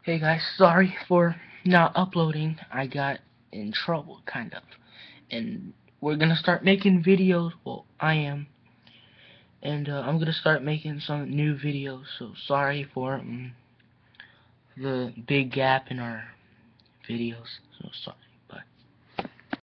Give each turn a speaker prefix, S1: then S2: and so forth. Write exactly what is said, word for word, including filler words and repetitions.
S1: Hey guys, sorry for not uploading. I got in trouble, kind of. And we're gonna start making videos. Well, I am. And uh, I'm gonna start making some new videos. So sorry for um, the big gap in our videos. So sorry.